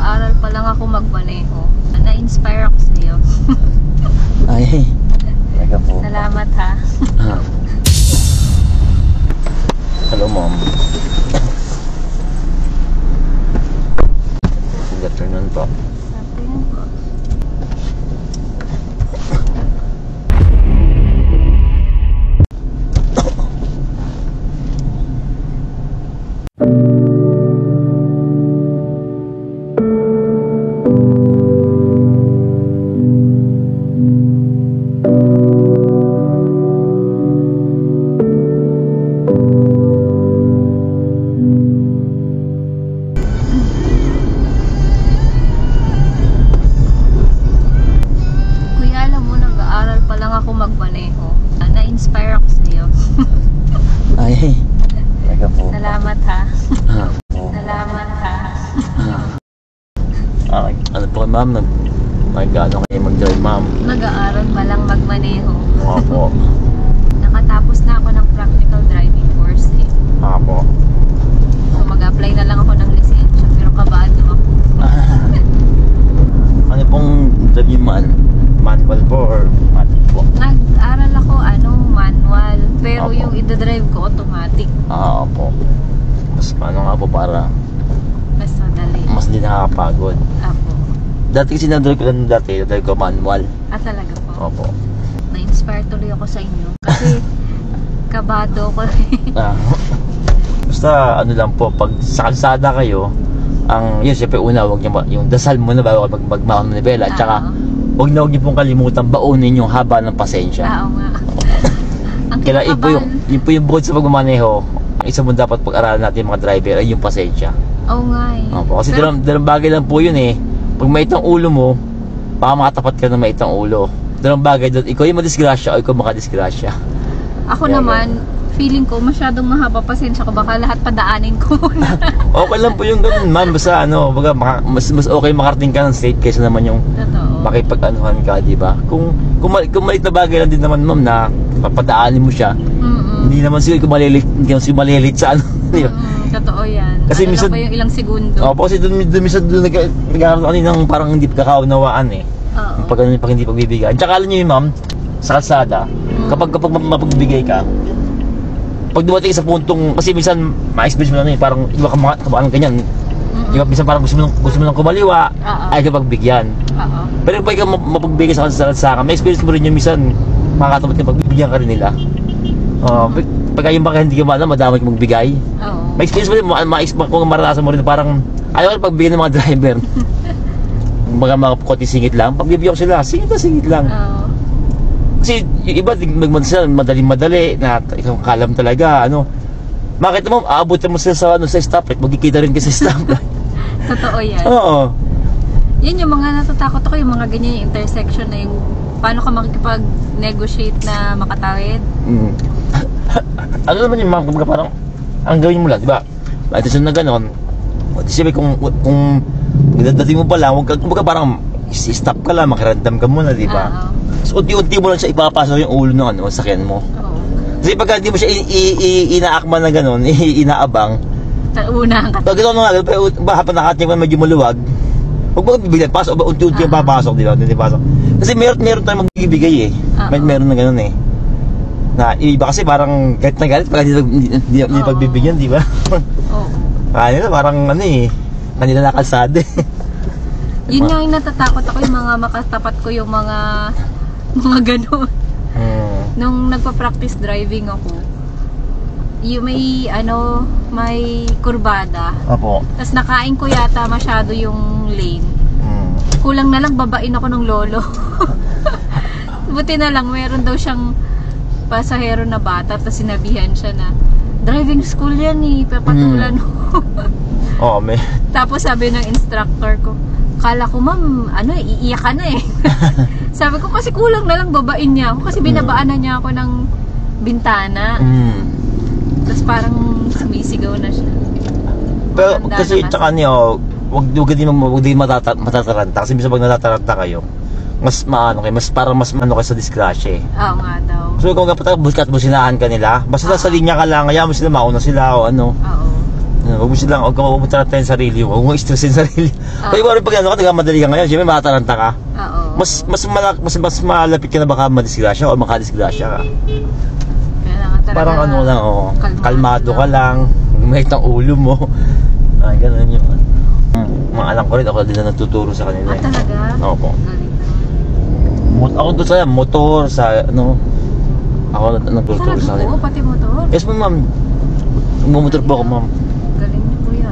nag-aaral pa lang ako magmaneho. Na-inspire ako sa'yo. Ay, talaga po. Salamat ha. Hello, mom. Good afternoon po. Afternoon po. Magmaneho. Na-inspire ako sa'yo. Ay, talaga po. Salamat ha. Salamat ha. Ano po ma'am? Nag-ano kayo mag-drive ma'am? Nag-aaral pa lang magmaneho. Oo po. Nakatapos na ako ng practical driving course eh. Oo po. So mag-apply na lang ako ng lisensya pero kabado ako. Ano pong drive man? Manual po or automatic po? Nag-aral ako manual pero Opo. yung i-drive ko automatic. Po. Mas paano nga po para Mas madali. mas hindi nakakapagod. Apo. Dati kasi na-drive ko lang dati, na-drive ko manual. Talaga po. Opo. Na-inspire tuloy ako sa inyo kasi kabado ko. Basta ano lang po, pag sa kalsada kayo, yun siyempre una, wag niyo yung dasal muna bago mag-manibela. Tsaka huwag niyo pong kalimutan baunin yung haba ng pasensya. Oo nga. Ang Kaya yun po yung bukod sa pagmamaneho, ang isa mo dapat pag-aralan natin mga driver ay yung pasensya. Oo nga eh. Opo, kasi dalawang bagay lang po yun eh. Pag mait ang ulo mo, baka makatapat ka ng mait ang ulo. Dalawang bagay doon, ikaw yung madisgrasya o ikaw makadisgrasya. Ako naman, feeling ko masyadong mahaba pasensya ko, baka lahat padaanin ko muna. Okay lang po yung ganun man, basta baga, mas okay makarating ka ng state kaysa naman yung makipag-anuhan ka, di ba? Kung maliit na bagay lang din naman ma'am na papadaanin mo siya, hindi naman siguro malilit sa ano, di ba? Totoo yan. Kasi minsan pa yung ilang segundo. Opo, kasi doon nagkakaroon kaninang parang hindi pagkakaunawaan eh. Pag hindi pagbibigay. Tsaka alam niyo yun ma'am, sa kalsada, kapag mapagbigay ka, pag dumating sa puntong, kasi minsan ma-experience mo na parang iba ka mga ganyan. Iba minsan parang gusto mo nang kumaliwa, ay kapag bigyan. Pero pag ikaw mapagbigay sa kalsada, may experience mo rin yung minsan makakatapat ka pagbibigyan ka rin nila. Pag yung baka hindi ka madamay ka magbigay. May experience mo rin, kung maranasan mo rin parang ayaw ka pagbigyan ng mga driver. mga konti singit lang, pagbibigyan ko sila, singit lang. Kasi yung iba madali na ikaw kalam talaga makita mo aabutin mo sila sa stoplight, magkikita rin kasi sa stoplight. Totoo yan. Oo. Yan yung mga natatakot ako, yung mga ganyan yung intersection na yung paano ka makikipag-negotiate na makatawid. Ano naman yung mga parang ang gawin mo lang, di ba? Ito siya na gano'n, siyempre kung dating mo pa lang, huwag ka parang stop ka lang, makirandam ka muna, di ba? So unti-unti mo lang siya ipapasok yung ulo ng sakyan mo. Kasi pagka hindi mo siya inaakman na gano'n, inaabang, unahan ka. Pag gano'n nga, habang nakating mo medyo maluwag, huwag mo bibigyan, pasok, unti-unti yung papasok, di ba? Kasi meron tayong magbibigay eh. Meron na gano'n eh. Na iba kasi parang galit na galit pag hindi pagbibigyan, di ba? Kanila parang kanila nakalsada eh. Yun yung natatakot ako, yung mga makatapat ko, yung mga gano'n. Nung nagpa-practice driving ako, yung may kurbada. Opo. Tapos nakain ko yata masyado yung lane. Kulang na lang babain ako ng lolo. Buti na lang meron daw siyang pasahero na bata, tapos sinabihan siya na driving school yan eh, papatulan mo. May. Tapos sabi ng instructor ko, kala ko ma'am, iiyak ka na eh. Sabi ko kasi kulang na lang babain niya ako kasi binabaan na niya ako ng bintana. Tapos parang sumisigaw na siya. Pero kasi tsaka niyo, wag din matataranta kasi minsan pag natataranta kayo, mas kayo sa disgrasya eh. Oo nga daw. So kung businahan ka nila, basta sa linya ka lang, kaya mo sila mauna sila o ano. Oo. Huwag mo silang, huwag ka mabubutan yung sarili mo. Huwag mo i-stress yung sarili. Kaya iba rin pag ano ka, nagkamadali ka ngayon, siyempre makataranta ka. Oo. Mas malapit ka na baka madisgrasya o makadisgrasya ka. Kailangan talaga Parang ano lang, kalmado ka lang, may ng ulo mo. Ay, ganun yun. Mga alam ko rin, ako din na nagtuturo sa kanila. Talaga? Opo. Galing naman. Ako doon sa motor, sa ano, ako nagtuturo sa kanila. Oo, pati motor. Yes po ma'am, mumotor po ako ma'am. Galing niyo kuya.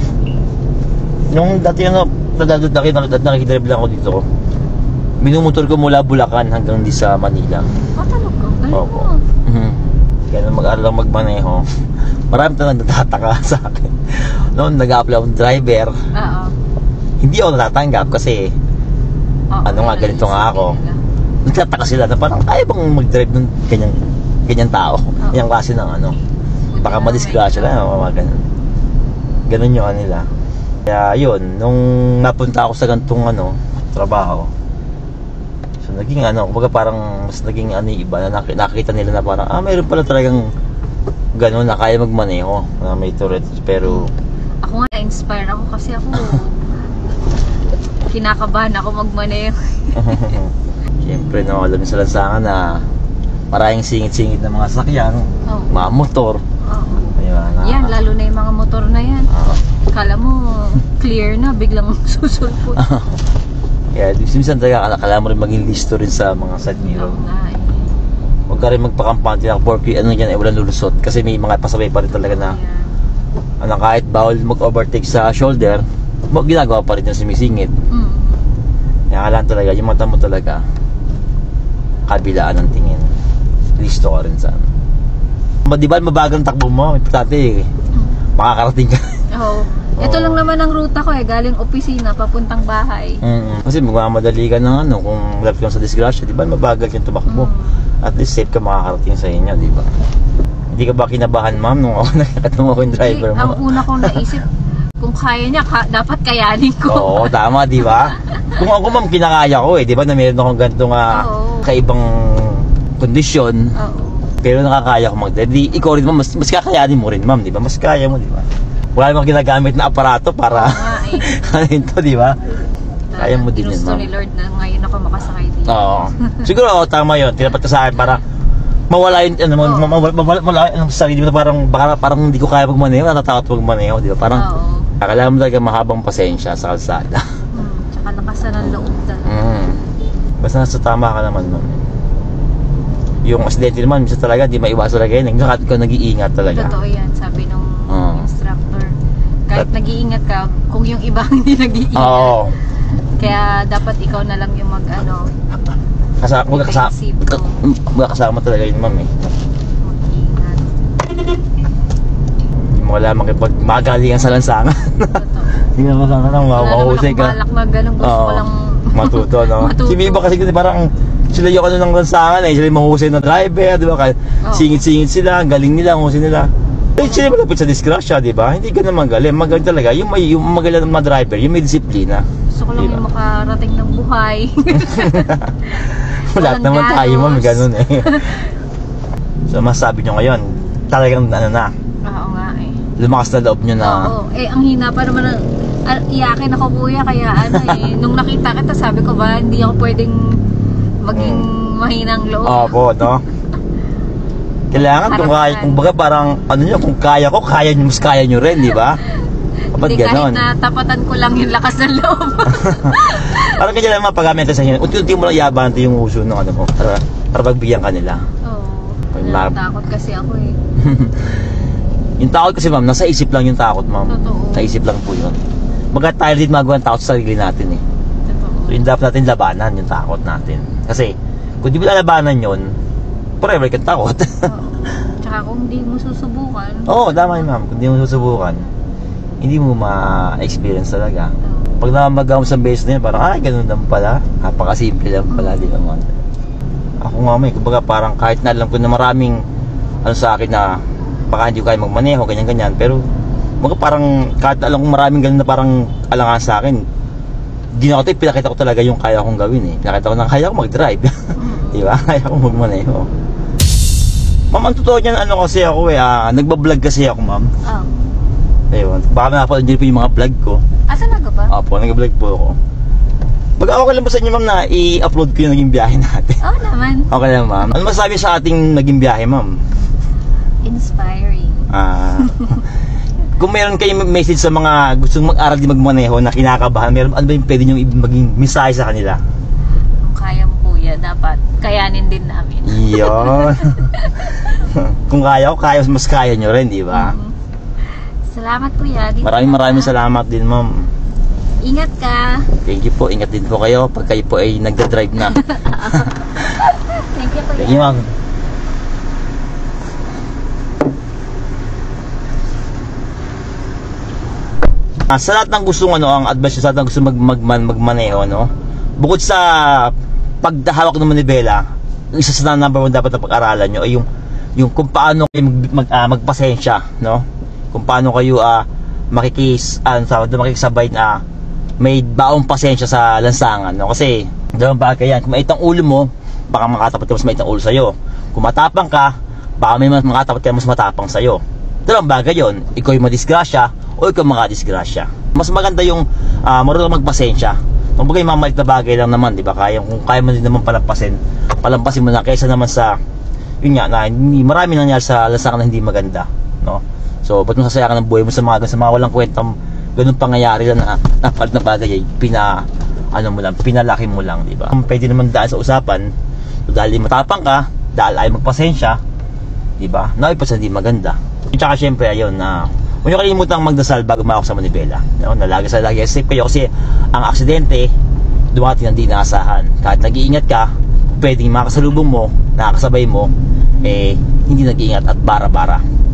Nung dati ano, nakikidrive lang ako dito. Minumotor ko mula Bulacan hanggang di sa Manila. Talaga? Galing Opo. mo. Kaya nung mag-aaral lang magmaneho, marami talagang nagtataka sa akin. Noon nag-a-apply akong driver, Oo. hindi ako natatanggap kasi Oo, ano nga, ganito nga ako. Nagtataka sila na parang kaya bang mag-drive ng ganyan tao, yung klase ng ano. Baka madisgrasya na, mga ganun. Ganun yung nila. Kaya yun, nung napunta ako sa gantong ano, trabaho, so naging ano, kumbaga parang mas naging ano yung iba na nakita nila na parang, mayroon pala talagang gano'n na kaya magmaneho, na may Tourette, pero Ako nga, na-inspire ako kasi ako kinakabahan ako magmaneho. siyempre no, alam niyo sa lansangan na maraming singit-singit na mga sakyan, mga motor. Oo. Diba, Yan, lalo na yung mga motor na yan. Kala mo, clear na, biglang susulpot. Kaya minsan talaga akala mo rin maging listo rin sa mga side mirror. Oo nga eh. Huwag ka rin magpakampante na porky ano yan, walang lulusot. Kasi may mga pasabay pa rin talaga na ano, kahit bawal mag-overtake sa shoulder, ginagawa pa rin yung sumisingit. Kaya kailangan talaga, yung mata mo talaga kabilaan ng tingin. Listo ka rin sa ano. Di ba mabagang takbo mo? Importante makakarating ka. Oo. Ito lang naman ang ruta ko eh, galing opisina papuntang bahay. Kasi magmamadali ka ng ano, kung malapit ka sa disgrasya, di ba mabagal yung tumakbo. At least safe ka makakarating sa inyo, di ba? Hindi ka ba kinabahan ma'am nung ako nakakatama ko yung driver mo? Ang una kong naisip, kung kaya niya, dapat kayanin ko. Oo, tama, di ba? Kung ako ma'am, kinakaya ko eh, di ba na meron akong ganito nga kaibang kondisyon. Oo. Pero nakakaya ko mag-drive. Di, ikaw rin ma'am, mas kakayanin mo rin ma'am, di ba? Mas kaya mo, di ba? Wala namang ginagamit na aparato para ano ito, di ba? Kaya mo din yun, Ginusto ma'am. ni Lord na ngayon ako makasakay dito. Oo. Siguro, tama yun. Tinapat ka sa akin para mawala yung, ano, mawala yung sarili mo. Parang hindi ko kaya magmaneho, natatakot magmaneho, di ba? Parang, kailangan mo talaga mahabang pasensya sa kalsada. Tsaka lakasan ng loob talaga. Basta nasa tama ka naman, ma'am. Yung aksidente naman, minsan talaga, di maiwasan talaga yun. Kahit ikaw nag-iingat talaga. Totoo yan, sabi nung instructor. Kahit nag-iingat ka, kung yung iba hindi nag-iingat. Oo. Kaya dapat ikaw na lang yung mag-ano. Magkakasama talaga yun, ma'am eh. Mag-iingat. Hindi mo alam makipag magalingan sa lansangan. Hindi mo alam na mawahusay ka. Wala naman akong balak na ganun, gusto ko lang matuto, no? matuto. Si Biba kasi parang sila yung ano ng lansangan eh. Sila yung mahusay na driver, di ba? Singit-singit sila, galing nila, husay nila. Eh, sila malapit sa disgrasya, di ba? Hindi ka naman magaling. Magaling talaga. Yung magaling ng mga driver, yung may disiplina. Gusto ko lang yung makarating ng buhay. Lahat naman tayo, ma'am, ganun eh. So, masasabi nyo ngayon, talagang ano na, Oo nga eh. lumakas na loob nyo na. Oo. Eh, ang hina pa naman iyakin ako kuya, kaya ano eh. Nung nakita kita, sabi ko ba, hindi ako pwedeng maging mahinang loob. Opo, no? Kailangan kung kaya, kung baga parang ano nyo, kung kaya ko, kaya nyo, mas kaya nyo rin, di ba? Kapag Hindi, ganon. kahit natapatan ko lang yung lakas ng loob. Parang kanya lang mapagamit sa inyo. Unti-unti mo lang iabante yung uso ng ano mo, para pagbigyan ka nila. Oo. Takot kasi ako eh. Yung takot kasi ma'am, nasa isip lang yung takot ma'am. Totoo. Sa isip lang po yun. Bagat tayo din magawa ng takot sa sarili natin eh. Totoo. So yun dapat natin labanan yung takot natin. Kasi kung di mo labanan yun, forever kang takot. Oo. Tsaka kung hindi mo susubukan. Oo, tama yun ma'am. Kung di mo susubukan, hindi mo ma-experience talaga. Pag namagawa mo sa base na yun, parang ay ganun lang pala. Napakasimple lang pala, di naman. Ako nga may, kumbaga parang kahit na alam ko na maraming ano sa akin na baka hindi ko kaya magmaneho, ganyan-ganyan. Pero parang kahit alam kong maraming ganun na parang alangan sa akin, ginawa ko ito, pinakita ko talaga yung kaya kong gawin eh. Pinakita ko na kaya ko mag-drive. Diba? Kaya ko magmaneho. Ma'am, ang totoo niyan, ano kasi ako eh, nagbablog kasi ako ma'am. Ayun, baka napapanood nyo po yung mga vlog ko. Talaga ba? Opo, nag-vlog po ako. Mag-okay lang po sa inyo, ma'am, na i-upload ko yung naging biyahe natin. Oo naman. Okay lang, ma'am. Ano masabi sa ating naging biyahe, ma'am? Inspiring. Kung meron kayong message sa mga gustong mag-aral din magmaneho na kinakabahan, meron ano ba yung pwede nyo maging mensahe sa kanila? Kung kaya mo kuya, dapat kayanin din namin. Iyon. Kung kaya ko, mas kaya nyo rin, di ba? Salamat kuya. Maraming salamat din, ma'am. Ingat ka. Thank you po. Ingat din po kayo pag kayo po ay nagda-drive na. Thank you kuya. Thank you, ma'am. Sa lahat ng gustong ang advice sa lahat ng gustong magmaneho, bukod sa pagdahawak ng manibela, isa sa number 1 dapat na pag-aralan nyo ay yung kung paano kayo magpasensya, kung paano kayo makikisabay na may baong pasensya sa lansangan, kasi dalawang bagay yan. Kung mait ang ulo mo, baka makatapat ka mas mait ang ulo sa'yo. Kung matapang ka, baka may makatapat ka mas matapang sa'yo. Dalawang bagay yun. Ikaw yung madisgrasya o ikaw makadisgrasya. Mas maganda yung marunong magpasensya. Kung bagay mamalit na bagay lang naman, di ba? Kung kaya mo din naman palampasin mo na kaysa naman sa yun nga, na marami nangyari sa lansangan na hindi maganda, So, ba't mo sasayakan ng buhay mo sa mga walang kwentang ganun pangyayari na napalit na bagay ay pinalaki mo lang, di ba? Pwede naman dahil sa usapan, so, dahil matapang ka, dahil ay magpasensya, di ba? Naipos na hindi maganda. Tsaka syempre, ayun, huwag nyo kalimutang magdasal bago umawak sa manibela. Lagi safe kayo kasi ang aksidente, dumating ang di inaasahan. Kahit nag-iingat ka, pwedeng makasalubong mo, nakakasabay mo, hindi nag-iingat at bara-bara.